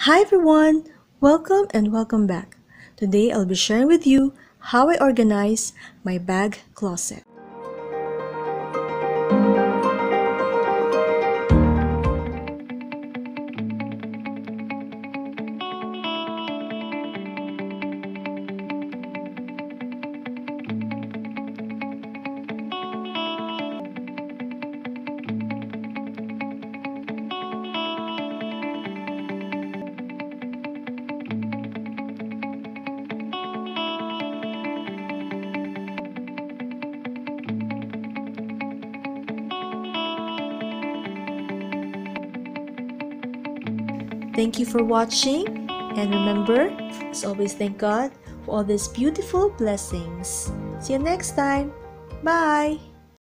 Hi everyone! Welcome and welcome back. Today I'll be sharing with you how I organize my bag closet. Thank you for watching, and remember, as always, thank God for all these beautiful blessings. See you next time. Bye!